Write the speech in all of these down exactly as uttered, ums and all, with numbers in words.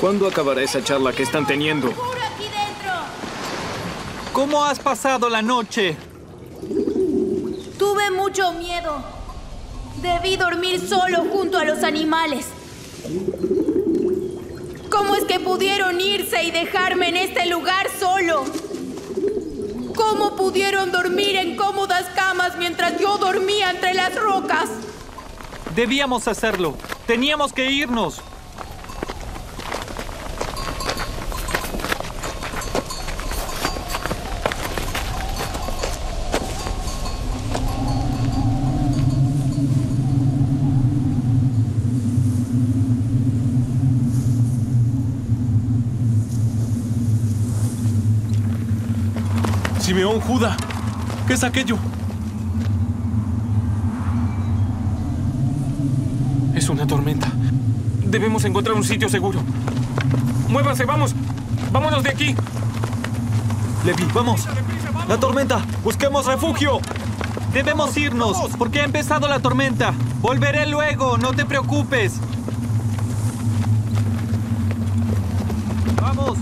¿Cuándo acabará esa charla que están teniendo? ¡Oscuro aquí dentro! ¿Cómo has pasado la noche? Tuve mucho miedo. Debí dormir solo junto a los animales. ¿Cómo es que pudieron irse y dejarme en este lugar solo? ¿Cómo pudieron dormir en cómodas camas mientras yo dormía entre las rocas? Debíamos hacerlo. Teníamos que irnos. Simeón, Judá, ¿qué es aquello? Es una tormenta. Debemos encontrar un sitio seguro. ¡Muévanse, vamos! ¡Vámonos de aquí! Levi, vamos. La tormenta. Busquemos refugio. Debemos irnos, porque ha empezado la tormenta. Volveré luego, no te preocupes. Vamos.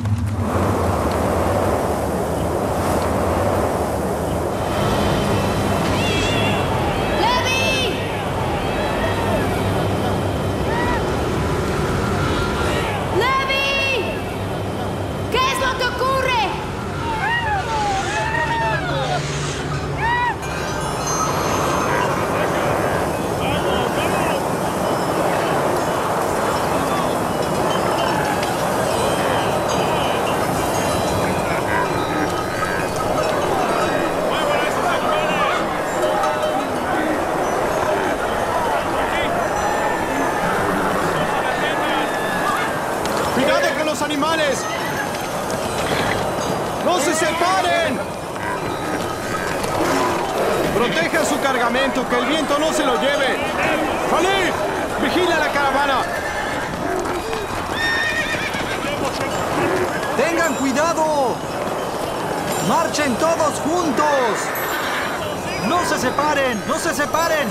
¡Animales! ¡No se separen! Proteja su cargamento, que el viento no se lo lleve. ¡Falí! ¡Vigila la caravana! ¡Tengan cuidado! ¡Marchen todos juntos! ¡No se separen! ¡No se separen!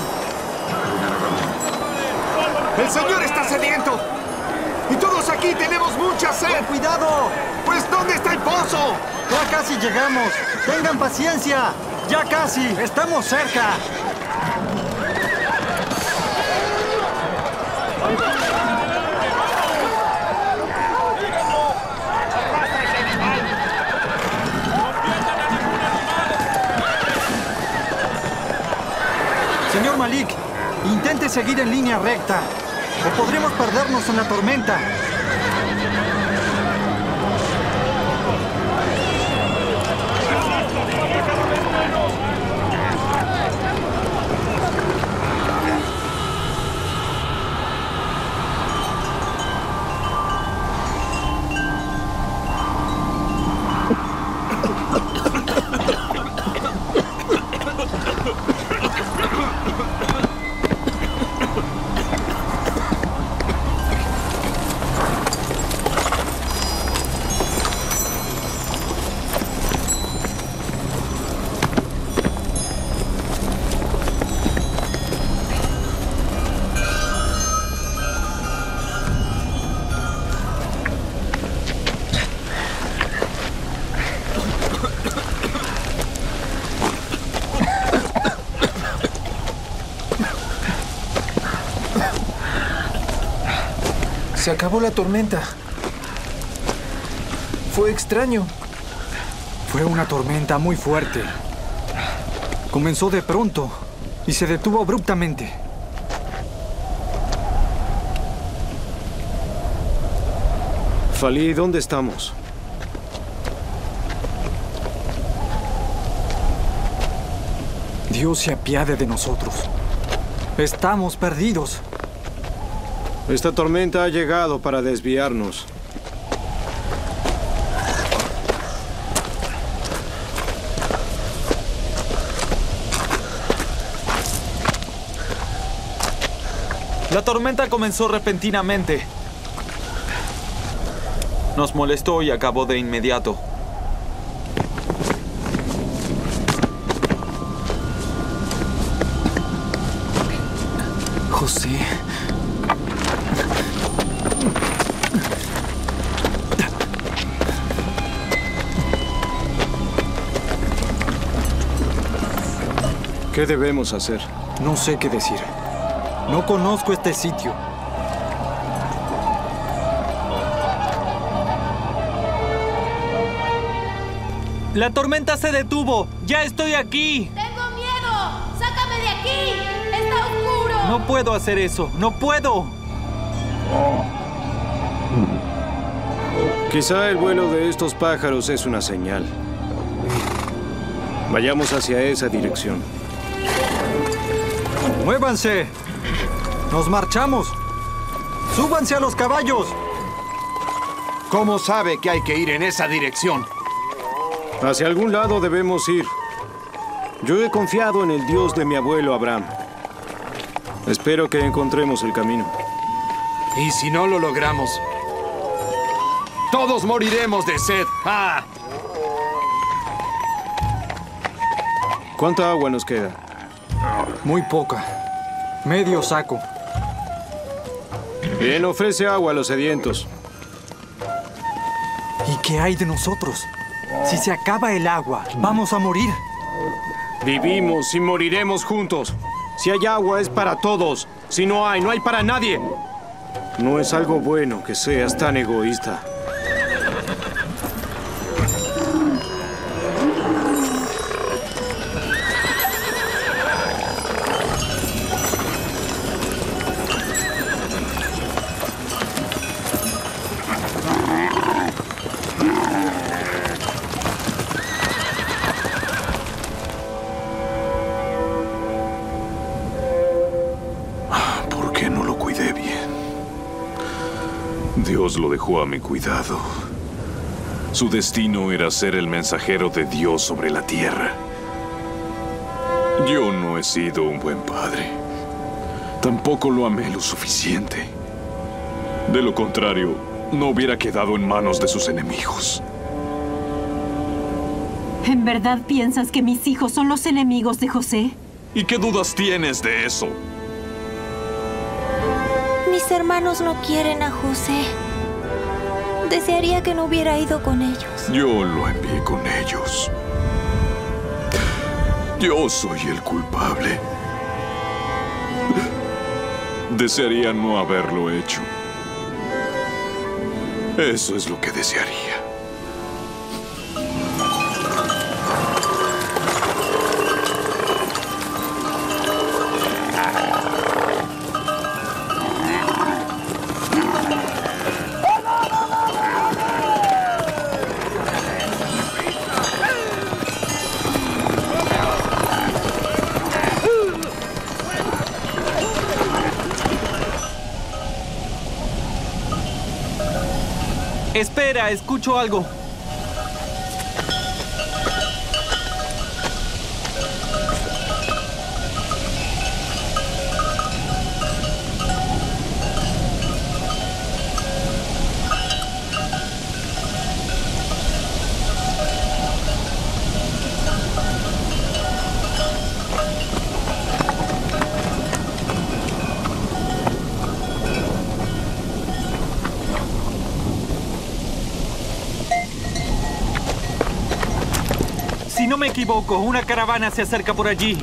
¡El señor está sediento! ¡Y todos aquí tenemos mucha sed! ¡Ten cuidado! ¡Pues dónde está el pozo! ¡Ya casi llegamos! ¡Tengan paciencia! ¡Ya casi! ¡Estamos cerca! Señor Malik, intente seguir en línea recta. O podremos perdernos en la tormenta. Se acabó la tormenta. Fue extraño. Fue una tormenta muy fuerte. Comenzó de pronto y se detuvo abruptamente. Falí, ¿dónde estamos? Dios se apiade de nosotros. Estamos perdidos. Esta tormenta ha llegado para desviarnos. La tormenta comenzó repentinamente. Nos molestó y acabó de inmediato. José. ¿Qué debemos hacer? No sé qué decir. No conozco este sitio. ¡La tormenta se detuvo! ¡Ya estoy aquí! ¡Tengo miedo! ¡Sácame de aquí! ¡Está oscuro! No puedo hacer eso. ¡No puedo! Quizá el vuelo de estos pájaros es una señal. Vayamos hacia esa dirección. ¡Muévanse! ¡Nos marchamos! ¡Súbanse a los caballos! ¿Cómo sabe que hay que ir en esa dirección? Hacia algún lado debemos ir. Yo he confiado en el Dios de mi abuelo Abraham. Espero que encontremos el camino. ¿Y si no lo logramos? ¡Todos moriremos de sed! ¡Ah! ¿Cuánta agua nos queda? Muy poca. Medio saco. Bien, ofrece agua a los sedientos. ¿Y qué hay de nosotros? Si se acaba el agua, vamos a morir. Vivimos y moriremos juntos. Si hay agua es para todos. Si no hay, no hay para nadie. No es algo bueno que seas tan egoísta. Dios lo dejó a mi cuidado. Su destino era ser el mensajero de Dios sobre la tierra. Yo no he sido un buen padre. Tampoco lo amé lo suficiente. De lo contrario, no hubiera quedado en manos de sus enemigos. ¿En verdad piensas que mis hijos son los enemigos de José? ¿Y qué dudas tienes de eso? Mis hermanos no quieren a José. Desearía que no hubiera ido con ellos. Yo lo envié con ellos. Yo soy el culpable. Desearía no haberlo hecho. Eso es lo que desearía. Espera, escucho algo. Si no me equivoco, una caravana se acerca por allí.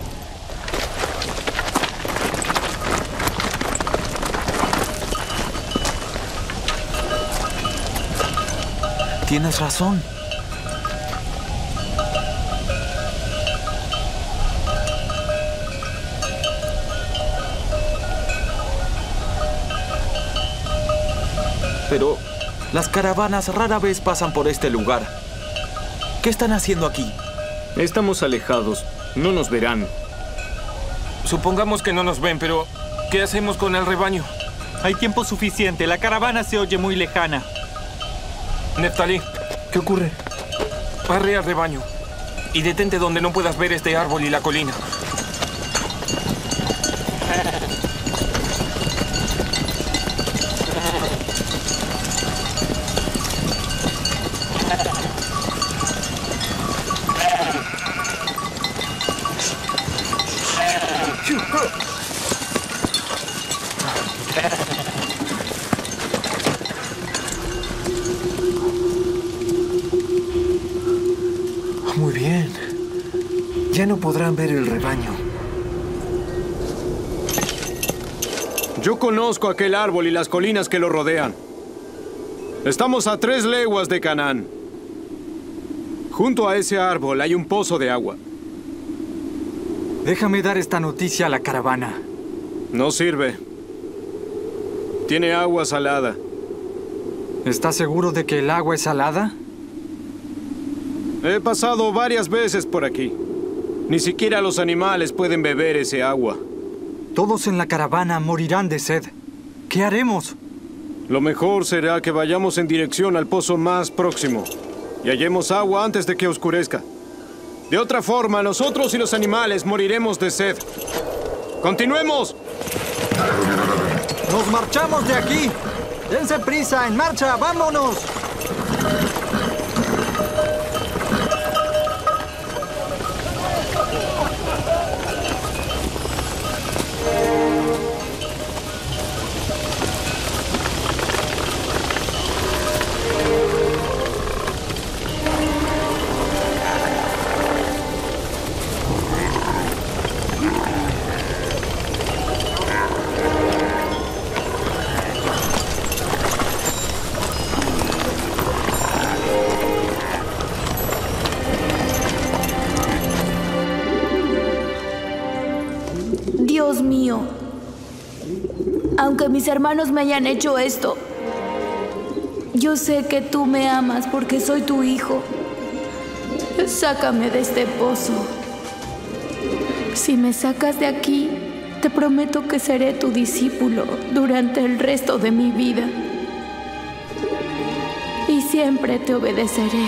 Tienes razón. Pero las caravanas rara vez pasan por este lugar. ¿Qué están haciendo aquí? Estamos alejados. No nos verán. Supongamos que no nos ven, pero ¿qué hacemos con el rebaño? Hay tiempo suficiente. La caravana se oye muy lejana. Neftalí. ¿Qué ocurre? Arrea al rebaño y detente donde no puedas ver este árbol y la colina. Muy bien. Ya no podrán ver el rebaño. Yo conozco aquel árbol y las colinas que lo rodean. Estamos a tres leguas de Canaán. Junto a ese árbol hay un pozo de agua. Déjame dar esta noticia a la caravana. No sirve. Tiene agua salada. ¿Estás seguro de que el agua es salada? He pasado varias veces por aquí. Ni siquiera los animales pueden beber ese agua. Todos en la caravana morirán de sed. ¿Qué haremos? Lo mejor será que vayamos en dirección al pozo más próximo y hallemos agua antes de que oscurezca. De otra forma, nosotros y los animales moriremos de sed. ¡Continuemos! ¡Nos marchamos de aquí! ¡Dense prisa! ¡En marcha! ¡Vámonos! Dios mío, aunque mis hermanos me hayan hecho esto, yo sé que tú me amas porque soy tu hijo. Sácame de este pozo. Si me sacas de aquí, te prometo que seré tu discípulo durante el resto de mi vida. Y siempre te obedeceré.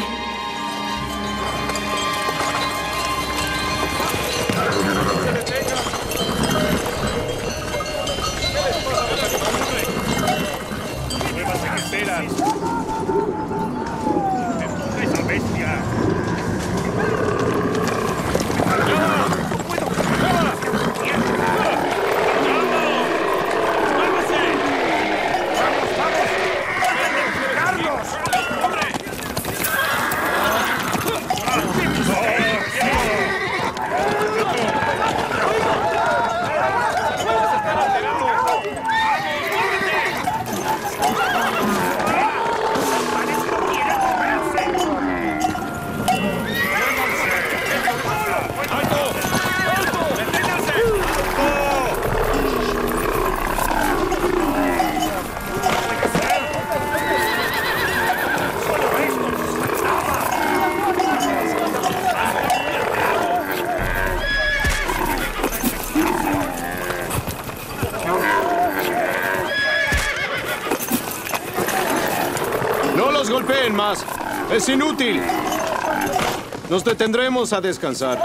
golpeen más. Es inútil. Nos detendremos a descansar.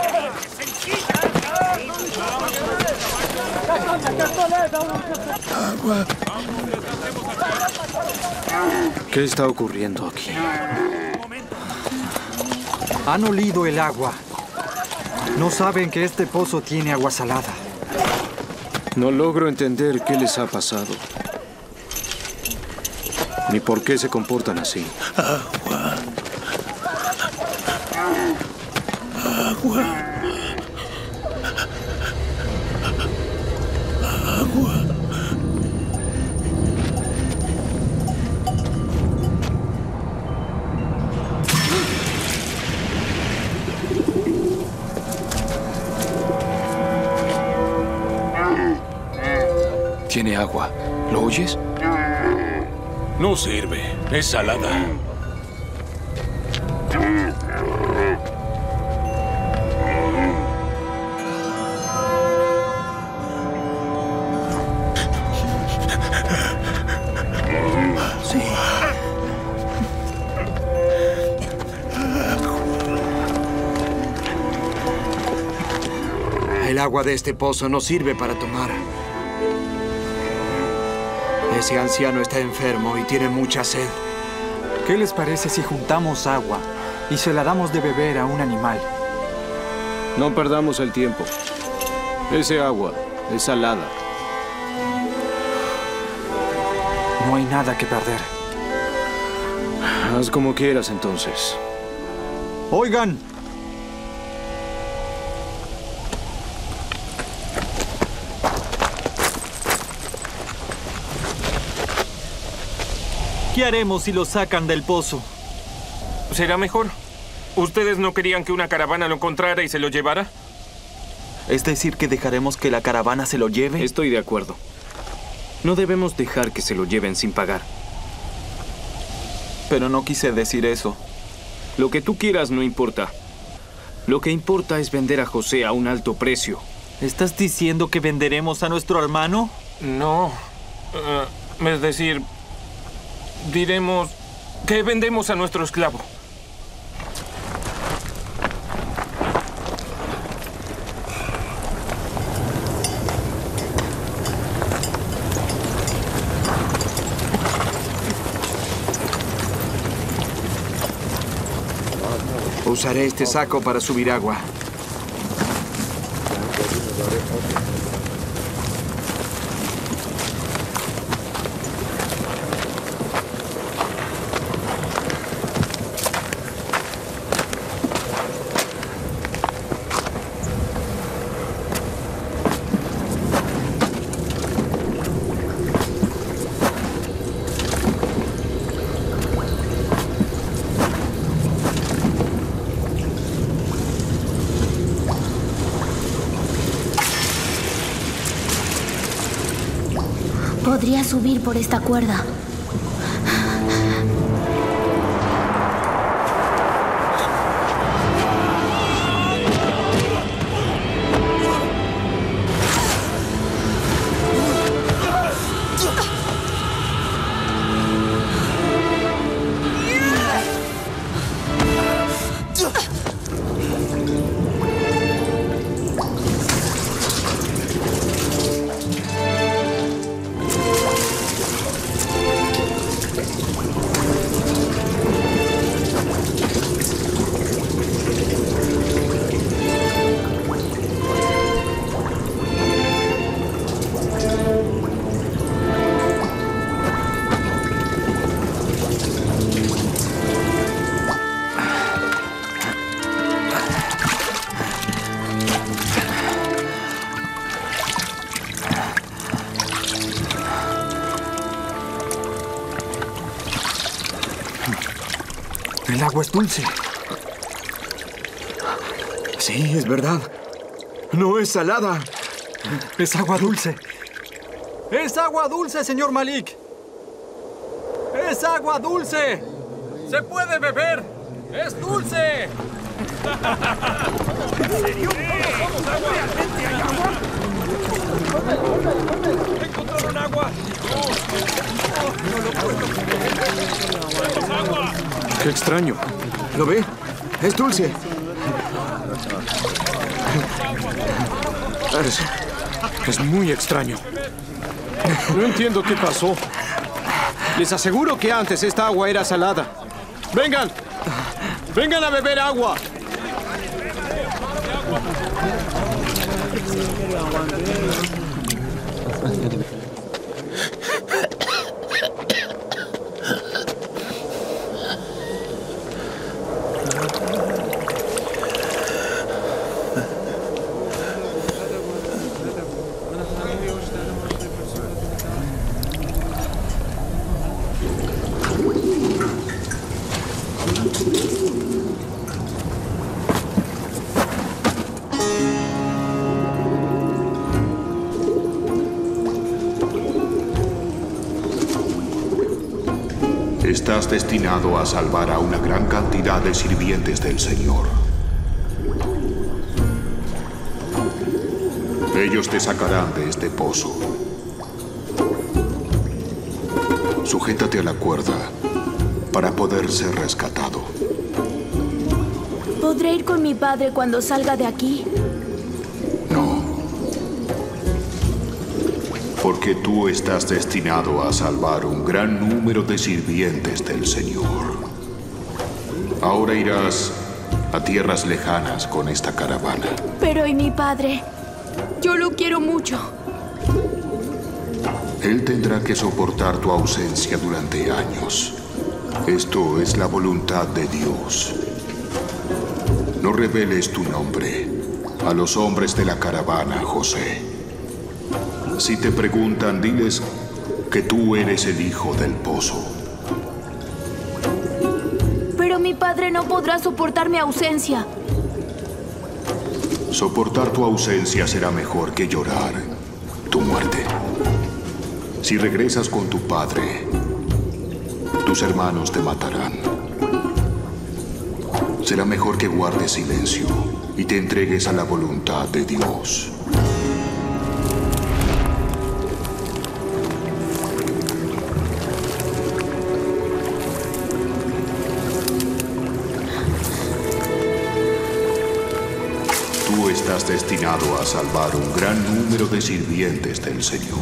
Agua. ¿Qué está ocurriendo aquí? Han olido el agua. No saben que este pozo tiene agua salada. No logro entender qué les ha pasado. Ni por qué se comportan así. Agua. Agua. Agua. Tiene agua. ¿Lo oyes? No sirve. Es salada. Sí. El agua de este pozo no sirve para tomar. Ese anciano está enfermo y tiene mucha sed. ¿Qué les parece si juntamos agua y se la damos de beber a un animal? No perdamos el tiempo. Ese agua es salada. No hay nada que perder. Haz como quieras entonces. Oigan. ¿Qué haremos si lo sacan del pozo? Será mejor. ¿Ustedes no querían que una caravana lo encontrara y se lo llevara? ¿Es decir que dejaremos que la caravana se lo lleve? Estoy de acuerdo. No debemos dejar que se lo lleven sin pagar. Pero no quise decir eso. Lo que tú quieras no importa. Lo que importa es vender a José a un alto precio. ¿Estás diciendo que venderemos a nuestro hermano? No. Uh, es decir, diremos que vendemos a nuestro esclavo. Usaré este saco para subir agua. Podría subir por esta cuerda. El agua es dulce. Sí, es verdad. No es salada. Es agua dulce. ¡Es agua dulce, señor Malik! ¡Es agua dulce! ¡Se puede beber! ¡Es dulce! ¿En serio? ¿Realmente hay agua? ¡Encontraron agua! ¡No lo puedo creer! ¡Es agua! ¡Qué extraño! ¿Lo ve? Es dulce. Es, es muy extraño. No entiendo qué pasó. Les aseguro que antes esta agua era salada. ¡Vengan! ¡Vengan a beber agua! Estás destinado a salvar a una gran cantidad de sirvientes del Señor. Ellos te sacarán de este pozo. Sujétate a la cuerda para poder ser rescatado. ¿Podré ir con mi padre cuando salga de aquí? No. Porque tú estás destinado a salvar un gran número de sirvientes del Señor. Ahora irás a tierras lejanas con esta caravana. Pero ¿y mi padre? Yo lo quiero mucho. Él tendrá que soportar tu ausencia durante años. Esto es la voluntad de Dios. No reveles tu nombre a los hombres de la caravana, José. Si te preguntan, diles que tú eres el hijo del pozo. padre no podrá soportar mi ausencia. Soportar tu ausencia será mejor que llorar tu muerte. Si regresas con tu padre, tus hermanos te matarán. Será mejor que guardes silencio y te entregues a la voluntad de Dios. Tú estás destinado a salvar un gran número de sirvientes del Señor.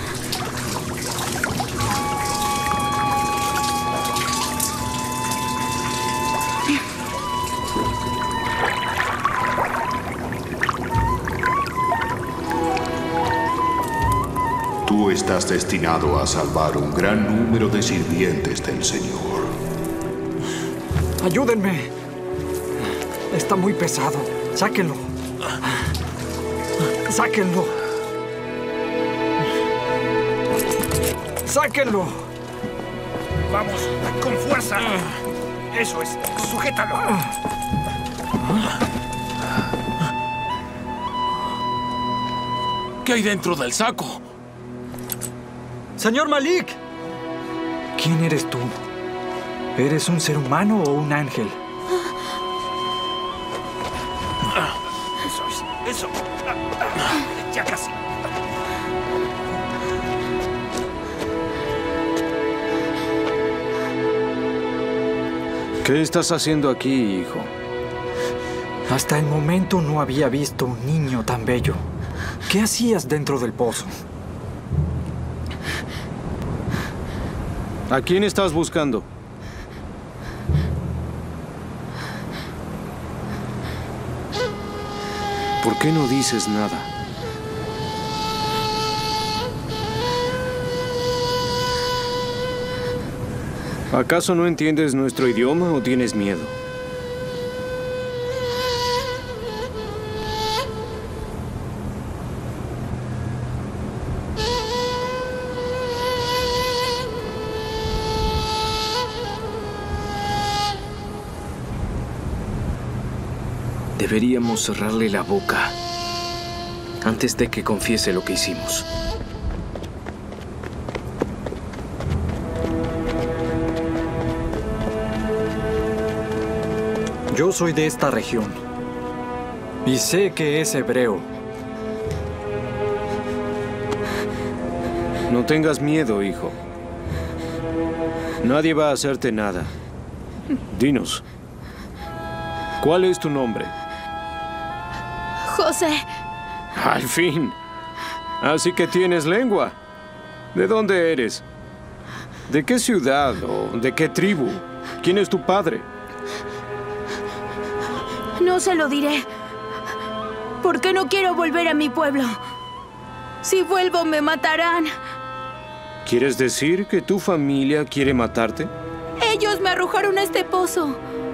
Tú estás destinado a salvar un gran número de sirvientes del Señor. ¡Ayúdenme! Está muy pesado. Sáquenlo. Sáquenlo. Sáquenlo. Vamos, con fuerza. Eso es, sujétalo. ¿Qué hay dentro del saco? ¡Señor Malik! ¿Quién eres tú? ¿Eres un ser humano o un ángel? Eso es, eso. Ya casi. ¿Qué estás haciendo aquí, hijo? Hasta el momento no había visto un niño tan bello. ¿Qué hacías dentro del pozo? ¿A quién estás buscando? ¿Por qué no dices nada? ¿Acaso no entiendes nuestro idioma o tienes miedo? Deberíamos cerrarle la boca antes de que confiese lo que hicimos. Yo soy de esta región y sé que es hebreo. No tengas miedo, hijo. Nadie va a hacerte nada. Dinos, ¿cuál es tu nombre? José. Al fin. Así que tienes lengua. ¿De dónde eres? ¿De qué ciudad o de qué tribu? ¿Quién es tu padre? No se lo diré. Porque no quiero volver a mi pueblo. Si vuelvo, me matarán. ¿Quieres decir que tu familia quiere matarte? Ellos me arrojaron a este pozo.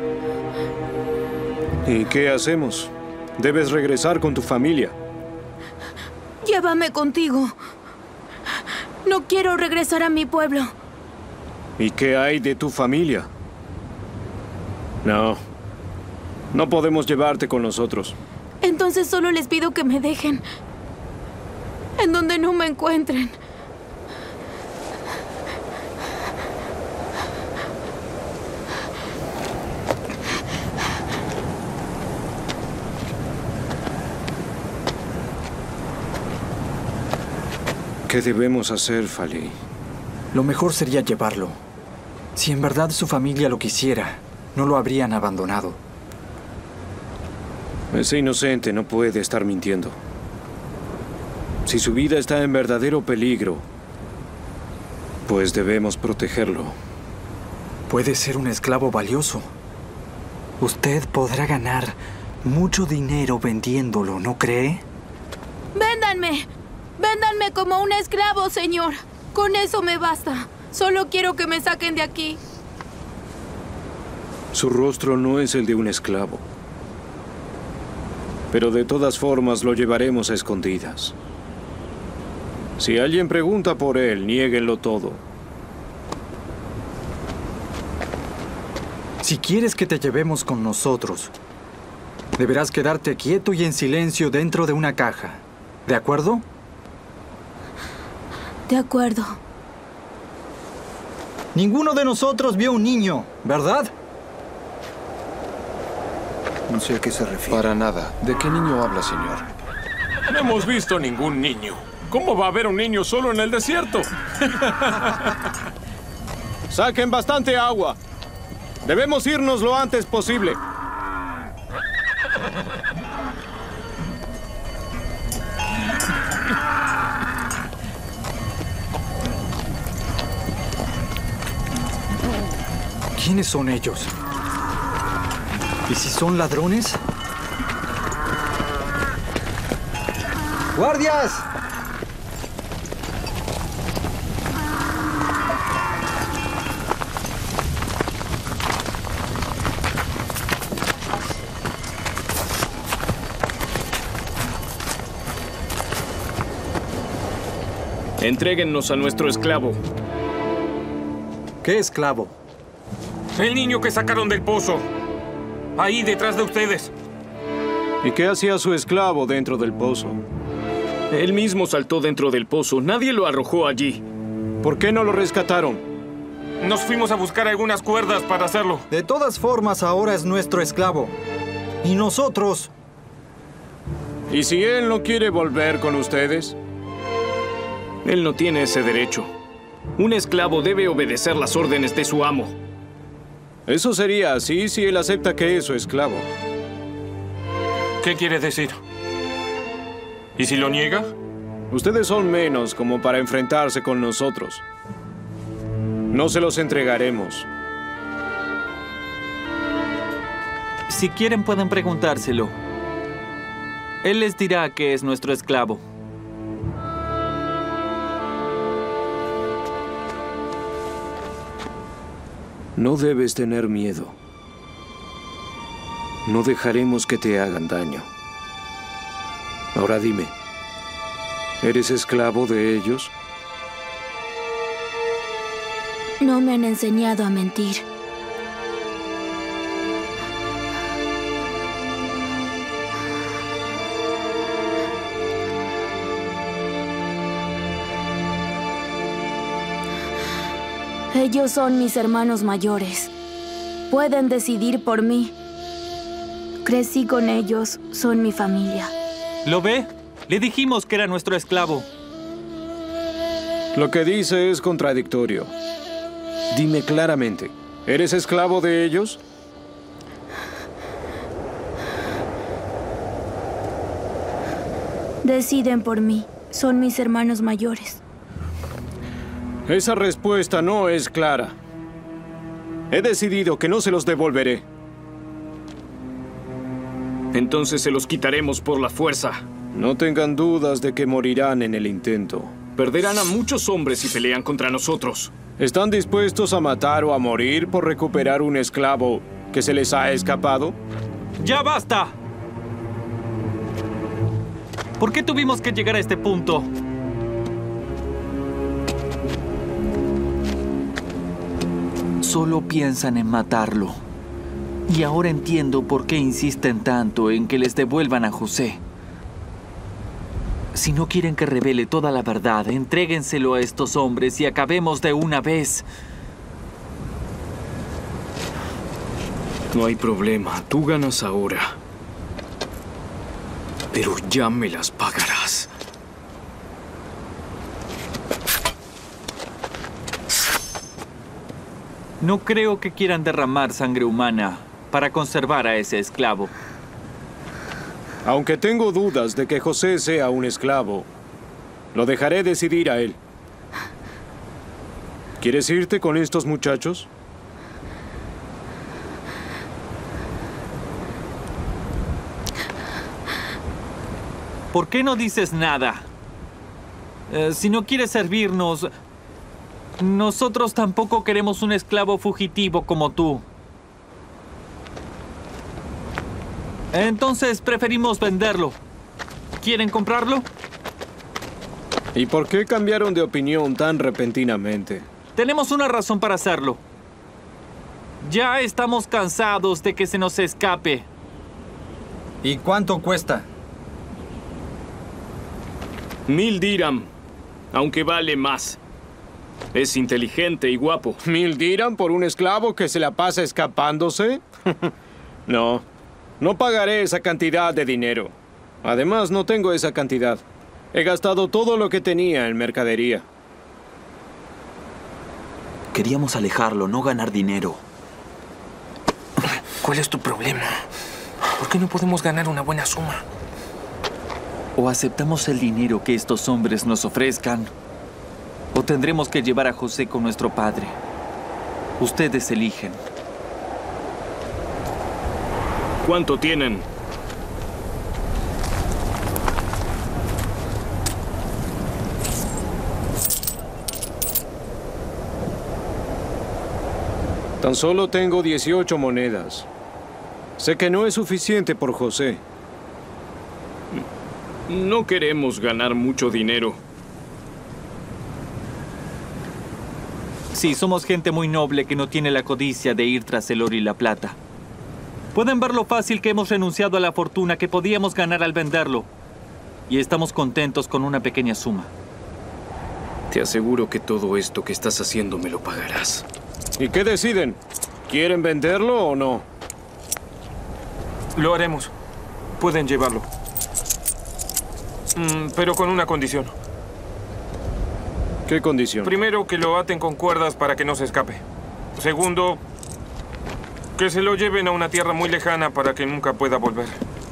¿Y qué hacemos? Debes regresar con tu familia. Llévame contigo. No quiero regresar a mi pueblo. ¿Y qué hay de tu familia? No. No podemos llevarte con nosotros. Entonces solo les pido que me dejen. En donde no me encuentren. ¿Qué debemos hacer, Fali? Lo mejor sería llevarlo. Si en verdad su familia lo quisiera, no lo habrían abandonado. Ese inocente no puede estar mintiendo. Si su vida está en verdadero peligro, pues debemos protegerlo. Puede ser un esclavo valioso. Usted podrá ganar mucho dinero vendiéndolo, ¿no cree? ¡Véndanme! ¡Véndanme como un esclavo, señor! Con eso me basta. Solo quiero que me saquen de aquí. Su rostro no es el de un esclavo. Pero de todas formas lo llevaremos a escondidas. Si alguien pregunta por él, niéguenlo todo. Si quieres que te llevemos con nosotros, deberás quedarte quieto y en silencio dentro de una caja. ¿De acuerdo? De acuerdo. Ninguno de nosotros vio un niño, ¿verdad? No sé a qué se refiere. Para nada. ¿De qué niño habla, señor? No hemos visto ningún niño. ¿Cómo va a haber un niño solo en el desierto? Saquen bastante agua. Debemos irnos lo antes posible. ¿Quiénes son ellos? ¿Y si son ladrones? ¡Guardias! Entréguennos a nuestro esclavo. ¿Qué esclavo? El niño que sacaron del pozo. Ahí, detrás de ustedes. ¿Y qué hacía su esclavo dentro del pozo? Él mismo saltó dentro del pozo. Nadie lo arrojó allí. ¿Por qué no lo rescataron? Nos fuimos a buscar algunas cuerdas para hacerlo. De todas formas, ahora es nuestro esclavo. ¿Y nosotros? ¿Y si él no quiere volver con ustedes? Él no tiene ese derecho. Un esclavo debe obedecer las órdenes de su amo. Eso sería así si él acepta que es su esclavo. ¿Qué quiere decir? ¿Y si lo niega? Ustedes son menos como para enfrentarse con nosotros. No se los entregaremos. Si quieren, pueden preguntárselo. Él les dirá que es nuestro esclavo. No debes tener miedo. No dejaremos que te hagan daño. Ahora dime, ¿eres esclavo de ellos? No me han enseñado a mentir. Ellos son mis hermanos mayores. Pueden decidir por mí. Crecí con ellos, son mi familia. ¿Lo ve? Le dijimos que era nuestro esclavo. Lo que dice es contradictorio. Dime claramente, ¿eres esclavo de ellos? Deciden por mí. Son mis hermanos mayores. Esa respuesta no es clara. He decidido que no se los devolveré. Entonces se los quitaremos por la fuerza. No tengan dudas de que morirán en el intento. Perderán a muchos hombres si pelean contra nosotros. ¿Están dispuestos a matar o a morir por recuperar un esclavo que se les ha escapado? ¡Ya basta! ¿Por qué tuvimos que llegar a este punto? Solo piensan en matarlo. Y ahora entiendo por qué insisten tanto en que les devuelvan a José. Si no quieren que revele toda la verdad, entréguenselo a estos hombres y acabemos de una vez. No hay problema, tú ganas ahora. Pero ya me las pagarás. No creo que quieran derramar sangre humana para conservar a ese esclavo. Aunque tengo dudas de que José sea un esclavo, lo dejaré decidir a él. ¿Quieres irte con estos muchachos? ¿Por qué no dices nada? Eh, si no quieres servirnos, nosotros tampoco queremos un esclavo fugitivo como tú. Entonces preferimos venderlo. ¿Quieren comprarlo? ¿Y por qué cambiaron de opinión tan repentinamente? Tenemos una razón para hacerlo. Ya estamos cansados de que se nos escape. ¿Y cuánto cuesta? Mil dirham, aunque vale más. Es inteligente y guapo. ¿Mil dirham por un esclavo que se la pasa escapándose? No, no pagaré esa cantidad de dinero. Además, no tengo esa cantidad. He gastado todo lo que tenía en mercadería. Queríamos alejarlo, no ganar dinero. ¿Cuál es tu problema? ¿Por qué no podemos ganar una buena suma? O aceptamos el dinero que estos hombres nos ofrezcan, o tendremos que llevar a José con nuestro padre. Ustedes eligen. ¿Cuánto tienen? Tan solo tengo dieciocho monedas. Sé que no es suficiente por José. No queremos ganar mucho dinero. Sí, somos gente muy noble que no tiene la codicia de ir tras el oro y la plata. Pueden ver lo fácil que hemos renunciado a la fortuna que podíamos ganar al venderlo. Y estamos contentos con una pequeña suma. Te aseguro que todo esto que estás haciendo me lo pagarás. ¿Y qué deciden? ¿Quieren venderlo o no? Lo haremos. Pueden llevarlo. Mm, pero con una condición. ¿Qué condición? Primero, que lo aten con cuerdas para que no se escape. Segundo, que se lo lleven a una tierra muy lejana para que nunca pueda volver.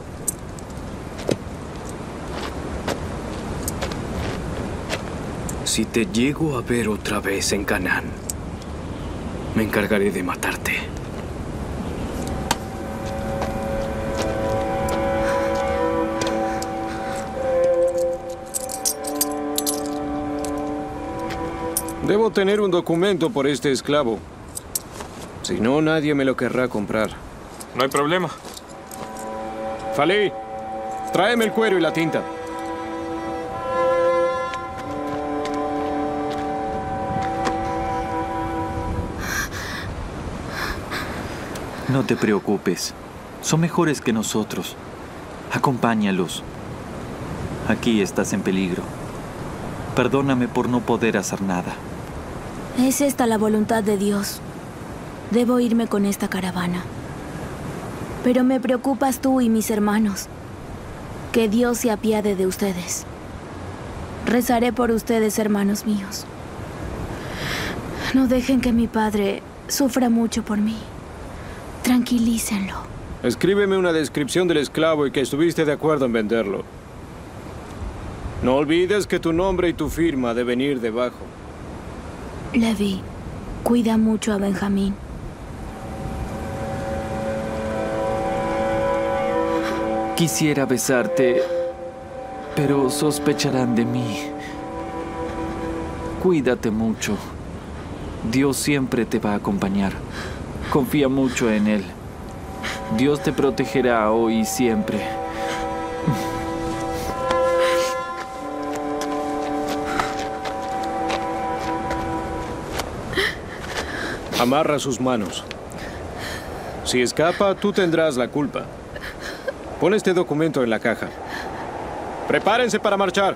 Si te llego a ver otra vez en Canaán, me encargaré de matarte. Debo tener un documento por este esclavo. Si no, nadie me lo querrá comprar. No hay problema. Falí, tráeme el cuero y la tinta. No te preocupes. Son mejores que nosotros. Acompáñalos. Aquí estás en peligro. Perdóname por no poder hacer nada. Es esta la voluntad de Dios. Debo irme con esta caravana. Pero me preocupas tú y mis hermanos. Que Dios se apiade de ustedes. Rezaré por ustedes, hermanos míos. No dejen que mi padre sufra mucho por mí. Tranquilícenlo. Escríbeme una descripción del esclavo y que estuviste de acuerdo en venderlo. No olvides que tu nombre y tu firma deben ir debajo. Levi, cuida mucho a Benjamín. Quisiera besarte, pero sospecharán de mí. Cuídate mucho. Dios siempre te va a acompañar. Confía mucho en Él. Dios te protegerá hoy y siempre. Amarra sus manos. Si escapa, tú tendrás la culpa. Pon este documento en la caja. ¡Prepárense para marchar!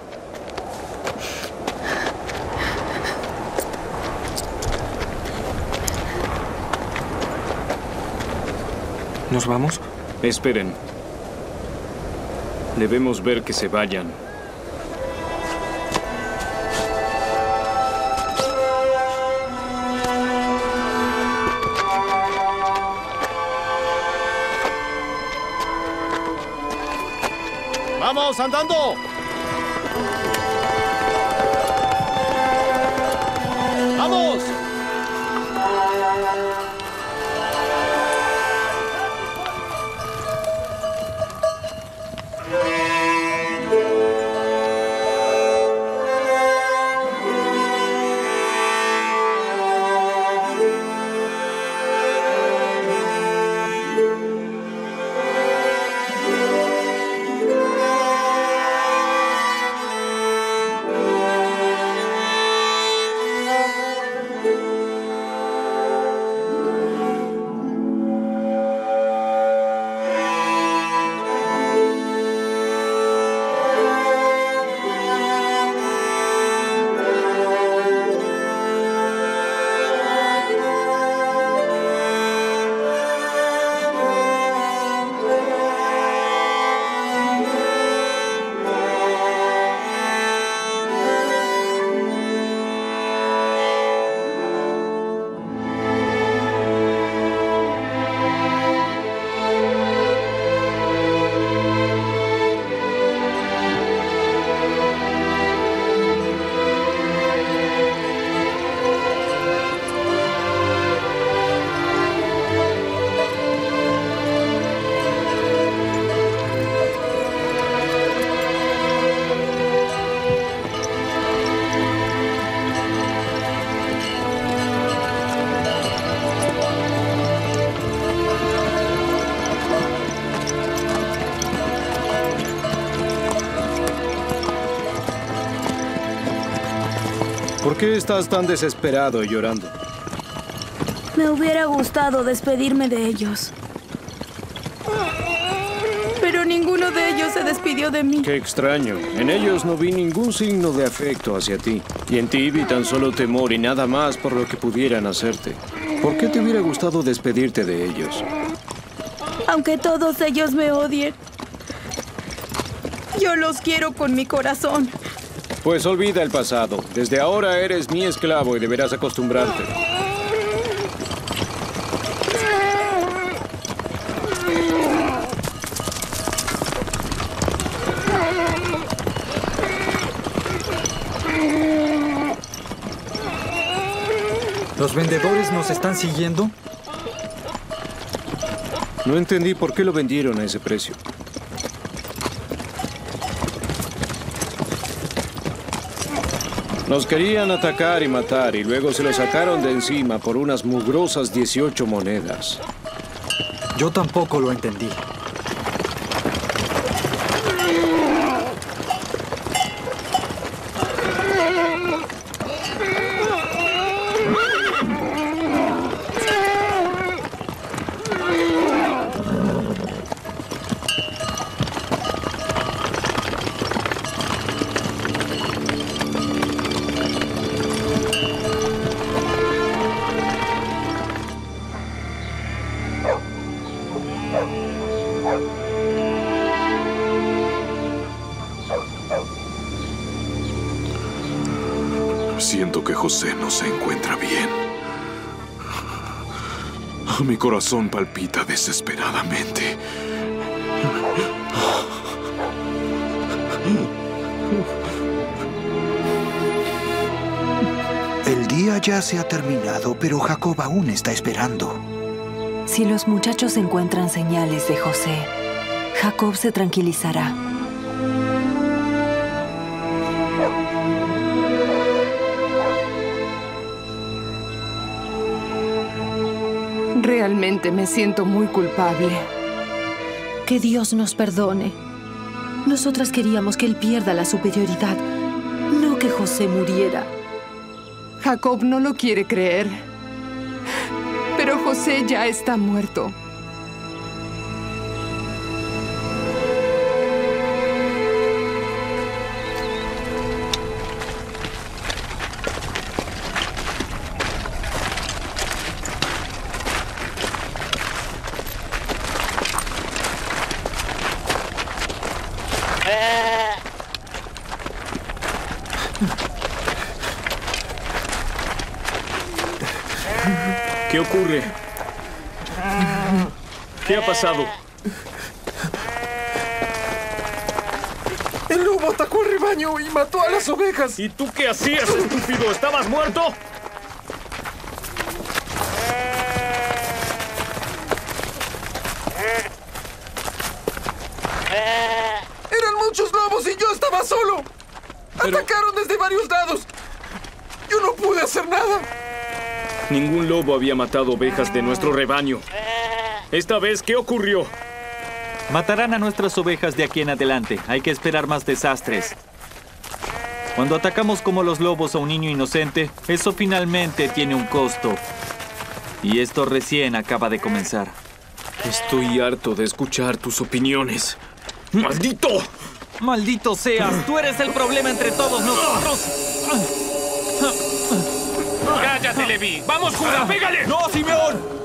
¿Nos vamos? Esperen. Debemos ver que se vayan. ¡Vamos, andando! ¡Vamos! ¿Por qué estás tan desesperado y llorando? Me hubiera gustado despedirme de ellos. Pero ninguno de ellos se despidió de mí. Qué extraño. En ellos no vi ningún signo de afecto hacia ti. Y en ti vi tan solo temor y nada más por lo que pudieran hacerte. ¿Por qué te hubiera gustado despedirte de ellos? Aunque todos ellos me odien, yo los quiero con mi corazón. Pues olvida el pasado. Desde ahora eres mi esclavo y deberás acostumbrarte. ¿Los vendedores nos están siguiendo? No entendí por qué lo vendieron a ese precio. Nos querían atacar y matar y luego se lo sacaron de encima por unas mugrosas dieciocho monedas. Yo tampoco lo entendí. Siento que José no se encuentra bien. Mi corazón palpita desesperadamente. El día ya se ha terminado, pero Jacob aún está esperando. Si los muchachos encuentran señales de José, Jacob se tranquilizará. Realmente me siento muy culpable. Que Dios nos perdone. Nosotras queríamos que él pierda la superioridad, no que José muriera. Jacob no lo quiere creer. Pero José ya está muerto. ¿Qué ocurre? ¿Qué ha pasado? El lobo atacó al rebaño y mató a las ovejas. ¿Y tú qué hacías, estúpido? ¿Estabas muerto? Eran muchos lobos y yo estaba solo. Pero... Atacaron desde varios lados. Yo no pude hacer nada. Ningún lobo había matado ovejas de nuestro rebaño. Esta vez, ¿qué ocurrió? Matarán a nuestras ovejas de aquí en adelante. Hay que esperar más desastres. Cuando atacamos como los lobos a un niño inocente, eso finalmente tiene un costo. Y esto recién acaba de comenzar. Estoy harto de escuchar tus opiniones. ¡Maldito! ¡Maldito seas! ¡Tú eres el problema entre todos nosotros! ¡Cállate, Levi! ¡Vamos, Judá! ¡Pégale! ¡No, Simeón!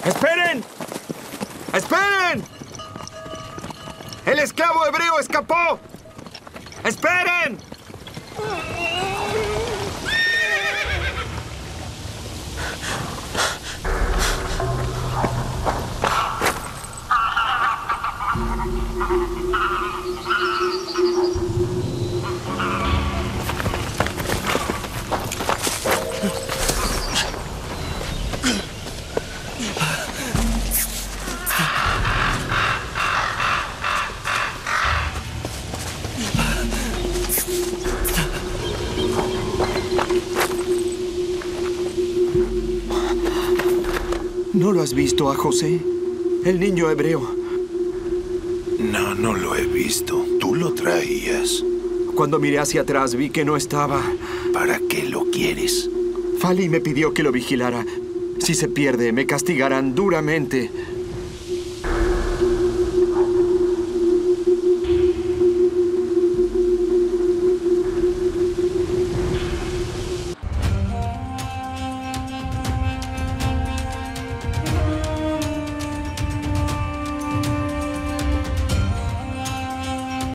¡Esperen! ¡Esperen! ¡El esclavo hebreo escapó! ¡Esperen! ¿No lo has visto a José? El niño hebreo. No, no lo he visto. Tú lo traías. Cuando miré hacia atrás vi que no estaba. ¿Para qué lo quieres? Fali me pidió que lo vigilara. Si se pierde, me castigarán duramente.